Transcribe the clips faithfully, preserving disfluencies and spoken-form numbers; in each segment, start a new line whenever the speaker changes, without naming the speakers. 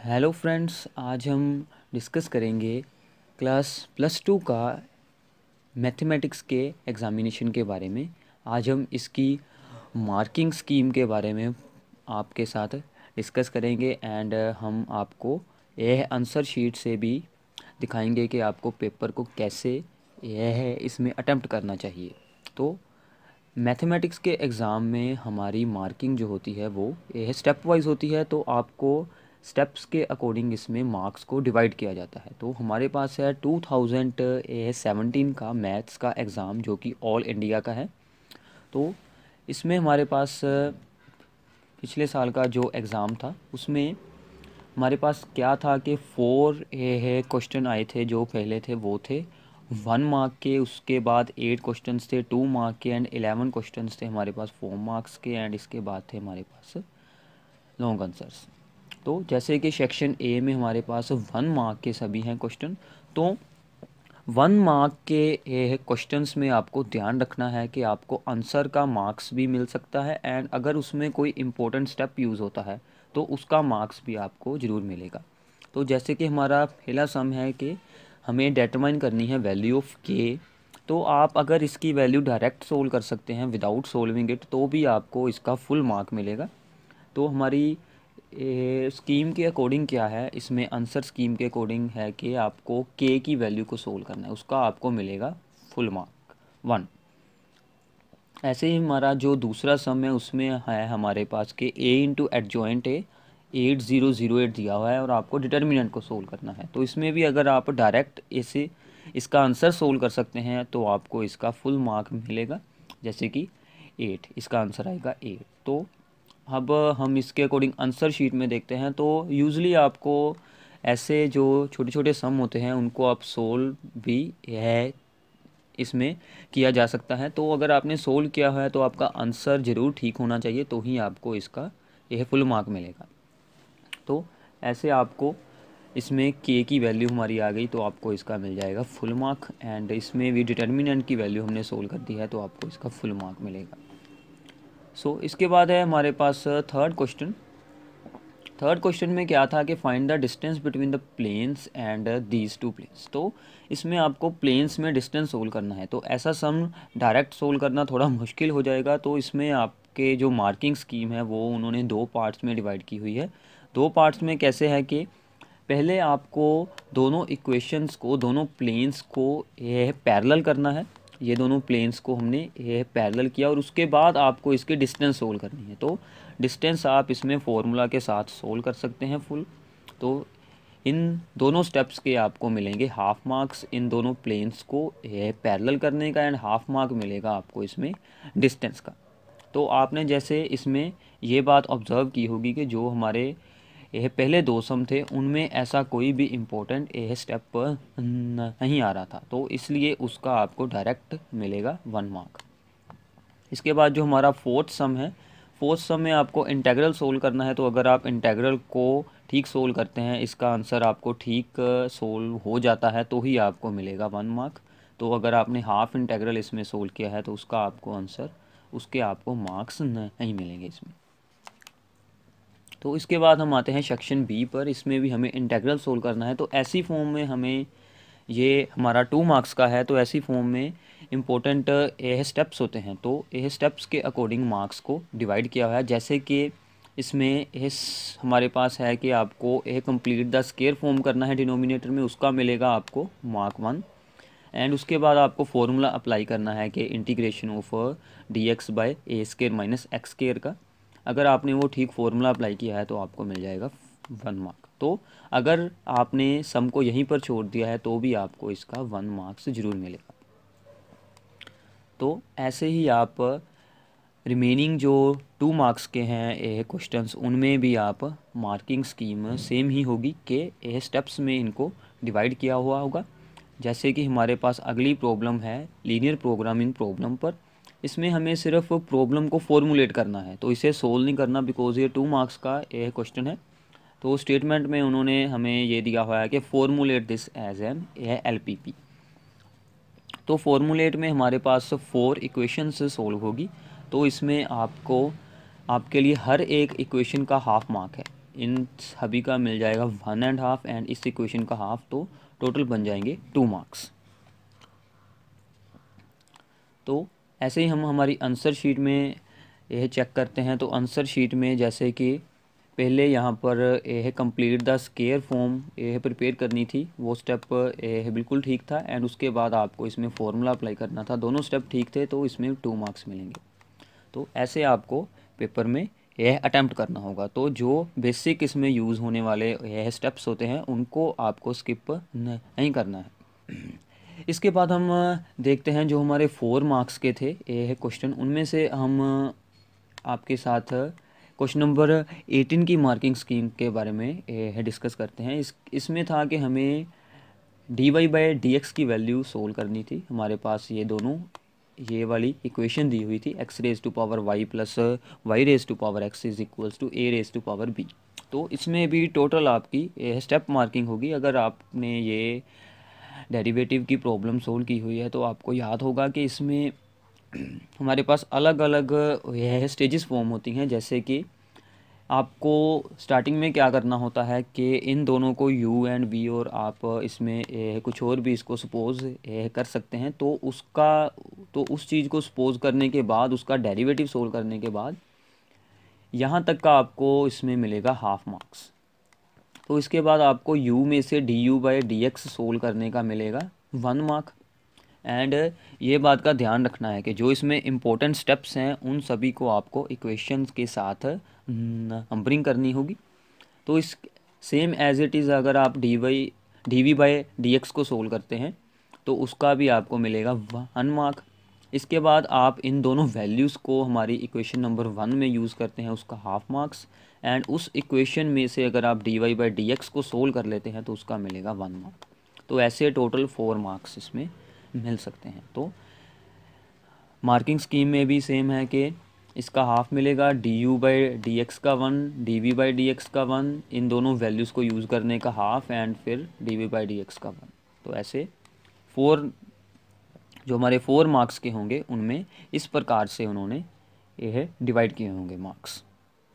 Hello friends, आज हम discuss करेंगे क्लास प्लस टू का मैथमेटिक्स के एग्ज़ामिनेशन के बारे में। आज हम इसकी मार्किंग स्कीम के बारे में आपके साथ डिस्कस करेंगे एंड हम आपको यह आंसर शीट से भी दिखाएंगे कि आपको पेपर को कैसे यह इसमें अटेम्प्ट करना चाहिए। तो मैथमेटिक्स के एग्ज़ाम में हमारी मार्किंग जो होती है वो यह स्टेप वाइज होती है, तो आपको स्टेप्स के अकॉर्डिंग इसमें मार्क्स को डिवाइड किया जाता है। तो हमारे पास है टू थाउजेंड सेवेंटीन का मैथ्स का एग्ज़ाम जो कि ऑल इंडिया का है। तो इसमें हमारे पास पिछले साल का जो एग्ज़ाम था उसमें हमारे पास क्या था कि फोर है क्वेश्चन आए थे। जो पहले थे वो थे वन मार्क के, उसके बाद एट क्वेश्चंस थे टू मार्क के एंड इलेवन क्वेश्चंस थे हमारे पास फोर मार्क्स के एंड इसके बाद थे हमारे पास लॉन्ग आंसर्स। तो जैसे कि सेक्शन ए में हमारे पास वन मार्क के सभी हैं क्वेश्चन। तो वन मार्क के क्वेश्चंस में आपको ध्यान रखना है कि आपको आंसर का मार्क्स भी मिल सकता है एंड अगर उसमें कोई इम्पोर्टेंट स्टेप यूज़ होता है तो उसका मार्क्स भी आपको ज़रूर मिलेगा। तो जैसे कि हमारा पहला सम है कि हमें डिटरमाइन करनी है वैल्यू ऑफ के। तो आप अगर इसकी वैल्यू डायरेक्ट सोल्व कर सकते हैं विदाउट सोल्विंग इट तो भी आपको इसका फुल मार्क मिलेगा। तो हमारी स्कीम के अकॉर्डिंग क्या है, इसमें आंसर स्कीम के अकॉर्डिंग है कि आपको के की वैल्यू को सोल्व करना है, उसका आपको मिलेगा फुल मार्क वन। ऐसे ही हमारा जो दूसरा सम है उसमें है हमारे पास कि A into adjoint A eight zero zero eight दिया हुआ है और आपको डिटर्मिनेंट को सोल्व करना है। तो इसमें भी अगर आप डायरेक्ट इसे इसका आंसर सोल्व कर सकते हैं तो आपको इसका फुल मार्क मिलेगा, जैसे कि एट, इसका आंसर आएगा एट। तो अब हम इसके अकॉर्डिंग आंसर शीट में देखते हैं। तो यूजुअली आपको ऐसे जो छोटे छोटे सम होते हैं उनको आप सोल्व भी है इसमें किया जा सकता है। तो अगर आपने सोल्व किया है तो आपका आंसर ज़रूर ठीक होना चाहिए, तो ही आपको इसका यह फुल मार्क मिलेगा। तो ऐसे आपको इसमें के की वैल्यू हमारी आ गई तो आपको इसका मिल जाएगा फुल मार्क एंड इसमें भी डिटर्मिनेंट की वैल्यू हमने सोल्व कर दी है तो आपको इसका फुल मार्क मिलेगा। सो so, इसके बाद है हमारे पास थर्ड क्वेश्चन। थर्ड क्वेश्चन में क्या था कि find the distance between the planes and these two planes. तो इसमें आपको प्लेन्स में डिस्टेंस सोल्व करना है। तो ऐसा सम डायरेक्ट सोल्व करना थोड़ा मुश्किल हो जाएगा। तो इसमें आपके जो मार्किंग स्कीम है वो उन्होंने दो पार्ट्स में डिवाइड की हुई है। दो पार्ट्स में कैसे है कि पहले आपको दोनों इक्वेशंस को, दोनों प्लेन्स को यह पैरेलल करना है। ये दोनों प्लेन्स को हमने यह पैरेलल किया और उसके बाद आपको इसकी डिस्टेंस सोल्व करनी है। तो डिस्टेंस आप इसमें फॉर्मूला के साथ सोल्व कर सकते हैं फुल। तो इन दोनों स्टेप्स के आपको मिलेंगे हाफ मार्क्स इन दोनों प्लेन्स को यह पैरेलल करने का एंड हाफ मार्क मिलेगा आपको इसमें डिस्टेंस का। तो आपने जैसे इसमें ये बात ऑब्ज़र्व की होगी कि जो हमारे यह पहले दो सम थे उनमें ऐसा कोई भी इम्पोर्टेंट यह स्टेप नहीं आ रहा था, तो इसलिए उसका आपको डायरेक्ट मिलेगा वन मार्क। इसके बाद जो हमारा फोर्थ सम है, फोर्थ सम में आपको इंटेग्रल सोल्व करना है। तो अगर आप इंटेग्रल को ठीक सोल्व करते हैं, इसका आंसर आपको ठीक सोल्व हो जाता है तो ही आपको मिलेगा वन मार्क। तो अगर आपने हाफ इंटेग्रल इसमें सोल्व किया है तो उसका आपको आंसर, उसके आपको मार्क्स नहीं मिलेंगे इसमें। तो इसके बाद हम आते हैं सेक्शन बी पर। इसमें भी हमें इंटेग्रल सोल्व करना है। तो ऐसी फॉर्म में हमें, ये हमारा टू मार्क्स का है तो ऐसी फॉर्म में इम्पोर्टेंट यह स्टेप्स होते हैं। तो यह स्टेप्स के अकॉर्डिंग मार्क्स को डिवाइड किया हुआ है। जैसे कि इसमें इस हमारे पास है कि आपको यह कंप्लीट द स्क्वायर फॉर्म करना है डिनोमिनेटर में, उसका मिलेगा आपको मार्क वन। एंड उसके बाद आपको फॉर्मूला अप्लाई करना है कि integration of D X by A square minus X square का। अगर आपने वो ठीक फॉर्मूला अप्लाई किया है तो आपको मिल जाएगा वन मार्क। तो अगर आपने सम को यहीं पर छोड़ दिया है तो भी आपको इसका वन मार्क्स ज़रूर मिलेगा। तो ऐसे ही आप रिमेनिंग जो टू मार्क्स के हैं ये क्वेश्चंस, उनमें भी आप मार्किंग स्कीम सेम ही होगी कि ये स्टेप्स में इनको डिवाइड किया हुआ होगा। जैसे कि हमारे पास अगली प्रॉब्लम है लीनियर प्रोग्रामिंग प्रॉब्लम पर। इसमें हमें सिर्फ प्रॉब्लम को फॉर्मुलेट करना है, तो इसे सोल्व नहीं करना बिकॉज ये टू मार्क्स का यह क्वेश्चन है। तो स्टेटमेंट में उन्होंने हमें ये दिया हुआ है कि फॉर्मुलेट दिस एज एन यह एल पी पी। तो फॉर्मुलेट में हमारे पास फोर इक्वेशंस सोल्व होगी। तो इसमें आपको, आपके लिए हर एक इक्वेशन का हाफ मार्क है। इन सभी का मिल जाएगा वन एंड हाफ एंड इस इक्वेशन का हाफ, तो टोटल बन जाएंगे टू मार्क्स। तो ऐसे ही हम हमारी आंसर शीट में यह चेक करते हैं। तो आंसर शीट में जैसे कि पहले यहाँ पर यह कंप्लीट द स्केयर फॉर्म यह प्रिपेयर करनी थी, वो स्टेप यह बिल्कुल ठीक था एंड उसके बाद आपको इसमें फॉर्मूला अप्लाई करना था, दोनों स्टेप ठीक थे, तो इसमें टू मार्क्स मिलेंगे। तो ऐसे आपको पेपर में यह अटैम्प्ट करना होगा। तो जो बेसिक इसमें यूज़ होने वाले यह स्टेप्स होते हैं उनको आपको स्किप नहीं करना है। इसके बाद हम देखते हैं जो हमारे फोर मार्क्स के थे यह क्वेश्चन, उनमें से हम आपके साथ क्वेश्चन नंबर एटीन की मार्किंग स्कीम के बारे में यह डिस्कस करते हैं। इस इसमें था कि हमें D Y by D X की वैल्यू सोल्व करनी थी। हमारे पास ये दोनों ये वाली इक्वेशन दी हुई थी, X raise to power Y plus Y raise to power X is equals to A raise to power B. तो इसमें भी टोटल आपकी यह स्टेप मार्किंग होगी। अगर आपने ये डेरिवेटिव की प्रॉब्लम सोल्व की हुई है तो आपको याद होगा कि इसमें हमारे पास अलग अलग यह स्टेजेस फॉर्म होती हैं। जैसे कि आपको स्टार्टिंग में क्या करना होता है कि इन दोनों को u एंड v, और आप इसमें ए, कुछ और भी इसको सपोज कर सकते हैं। तो उसका तो उस चीज़ को सपोज करने के बाद उसका डेरिवेटिव सोल्व करने के बाद यहाँ तक का आपको इसमें मिलेगा हाफ मार्क्स। तो इसके बाद आपको u में से D U by D X solve करने का मिलेगा वन मार्क। एंड ये बात का ध्यान रखना है कि जो इसमें इम्पोर्टेंट स्टेप्स हैं उन सभी को आपको इक्वेशंस के साथ नंबरिंग करनी होगी। तो इस सेम एज इट इज़ अगर आप D Y D V by D X को सोल्व करते हैं तो उसका भी आपको मिलेगा वन मार्क। इसके बाद आप इन दोनों वैल्यूज़ को हमारी इक्वेशन नंबर वन में यूज़ करते हैं, उसका हाफ मार्क्स। एंड उस इक्वेशन में से अगर आप D Y by D X को सोल्व कर लेते हैं तो उसका मिलेगा वन मार्क। तो ऐसे टोटल फोर मार्क्स इसमें मिल सकते हैं। तो मार्किंग स्कीम में भी सेम है कि इसका हाफ मिलेगा, D U by D X का one, D V by D X का वन, इन दोनों वैल्यूज़ को यूज़ करने का हाफ, एंड फिर D V by D X का वन। तो ऐसे फोर जो हमारे फोर मार्क्स के होंगे उनमें इस प्रकार से उन्होंने यह डिवाइड किए होंगे मार्क्स।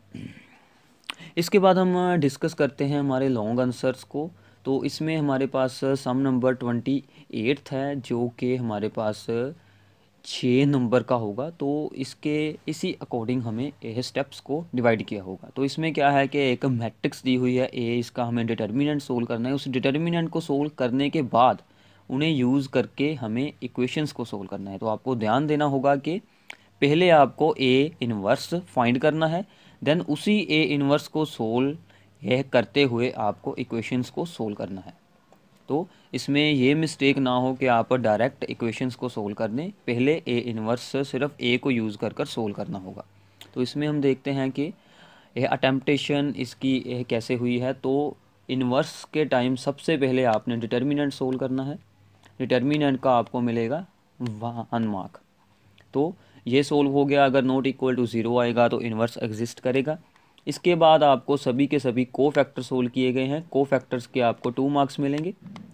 इसके बाद हम डिस्कस करते हैं हमारे लॉन्ग आंसर्स को। तो इसमें हमारे पास सम नंबर ट्वेंटी एट्थ है जो कि हमारे पास छः नंबर का होगा। तो इसके इसी अकॉर्डिंग हमें यह स्टेप्स को डिवाइड किया होगा। तो इसमें क्या है कि एक मैट्रिक्स दी हुई है ए, इसका हमें डिटर्मिनेंट सोल्व करना है। उस डिटर्मिनेंट को सोल्व करने के बाद उन्हें यूज़ करके हमें इक्वेशंस को सोल्व करना है। तो आपको ध्यान देना होगा कि पहले आपको ए इनवर्स फाइंड करना है, देन उसी ए इनवर्स को सोल्व यह करते हुए आपको इक्वेशंस को सोल्व करना है। तो इसमें ये मिस्टेक ना हो कि आप डायरेक्ट इक्वेशंस को सोल्व करने, पहले ए इनवर्स सिर्फ ए को यूज़ कर कर सोल्व करना होगा। तो इसमें हम देखते हैं कि यह अटेम्प्टेशन इसकी यह कैसे हुई है। तो इनवर्स के टाइम सबसे पहले आपने डिटर्मिनेंट सोल्व करना है, डिटर्मिनेंट का आपको मिलेगा वन मार्क। तो ये सोल्व हो गया। अगर नॉट इक्वल टू ज़ीरो आएगा तो इनवर्स एग्जिस्ट करेगा। इसके बाद आपको सभी के सभी को फैक्टर सोल्व किए गए हैं, को फैक्टर्स के आपको टू मार्क्स मिलेंगे।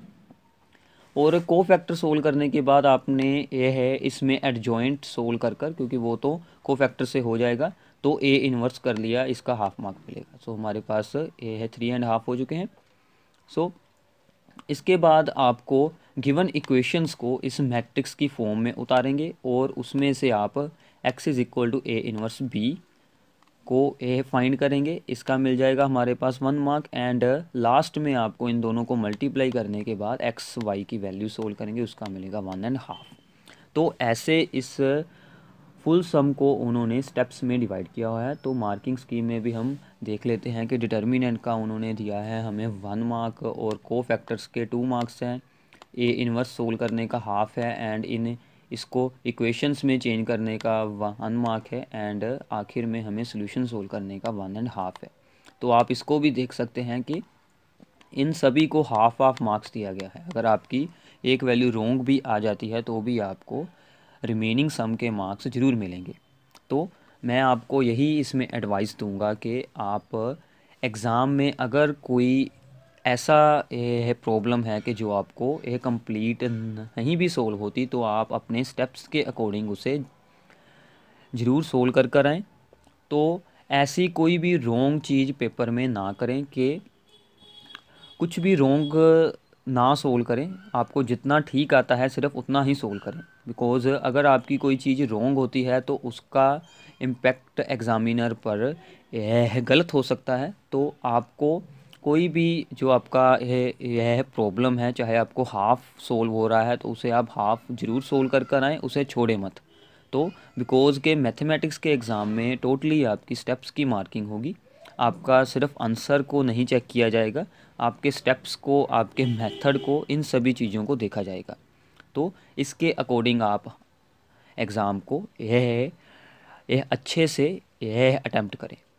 और को फैक्टर सोल्व करने के बाद आपने ये है इसमें एडजॉइंट सोल्व कर कर, क्योंकि वो तो को फैक्टर से हो जाएगा, तो ए इन्वर्स कर लिया, इसका हाफ मार्क मिलेगा। सो हमारे पास ए है थ्री एंड हाफ हो चुके हैं। सो इसके बाद आपको गिवन इक्वेशंस को इस मैट्रिक्स की फॉर्म में उतारेंगे और उसमें से आप X is equal to A inverse B को ए फाइंड करेंगे, इसका मिल जाएगा हमारे पास वन मार्क। एंड लास्ट में आपको इन दोनों को मल्टीप्लाई करने के बाद एक्स वाई की वैल्यू सोल्व करेंगे, उसका मिलेगा वन एंड हाफ। तो ऐसे इस फुल सम को उन्होंने स्टेप्स में डिवाइड किया हुआ है। तो मार्किंग स्कीम में भी हम देख लेते हैं कि डिटर्मिनेंट का उन्होंने दिया है हमें वन मार्क और को फैक्टर्स के टू मार्क्स हैं, ए इनवर्स सोल्व करने का हाफ है, एंड इन इसको इक्वेशंस में चेंज करने का वन मार्क है, एंड आखिर में हमें सोल्यूशन सोल्व करने का वन एंड हाफ है। तो आप इसको भी देख सकते हैं कि इन सभी को हाफ हाफ मार्क्स दिया गया है। अगर आपकी एक वैल्यू रॉन्ग भी आ जाती है तो भी आपको रिमेनिंग सम के मार्क्स ज़रूर मिलेंगे। तो मैं आपको यही इसमें एडवाइस दूंगा कि आप एग्ज़ाम में अगर कोई ऐसा है प्रॉब्लम है कि जो आपको ये कंप्लीट नहीं भी सोल्व होती, तो आप अपने स्टेप्स के अकॉर्डिंग उसे ज़रूर सोल्व कर कर आएँ। तो ऐसी कोई भी रॉन्ग चीज़ पेपर में ना करें कि कुछ भी रॉन्ग ना सोल्व करें। आपको जितना ठीक आता है सिर्फ उतना ही सोल्व करें, बिकॉज़ अगर आपकी कोई चीज़ रॉन्ग होती है तो उसका इम्पैक्ट एग्ज़ामिनर पर यह गलत हो सकता है। तो आपको कोई भी जो आपका यह यह प्रॉब्लम है, चाहे आपको हाफ़ सोल्व हो रहा है तो उसे आप हाफ़ ज़रूर सोल्व कर कर आएँ, उसे छोड़े मत। तो बिकॉज़ के मैथमेटिक्स के एग्ज़ाम में टोटली आपकी स्टेप्स की मार्किंग होगी। आपका सिर्फ आंसर को नहीं चेक किया जाएगा, आपके स्टेप्स को, आपके मेथड को, इन सभी चीज़ों को देखा जाएगा। तो इसके अकॉर्डिंग आप एग्ज़ाम को यह यह अच्छे से यह अटेम्प्ट करें।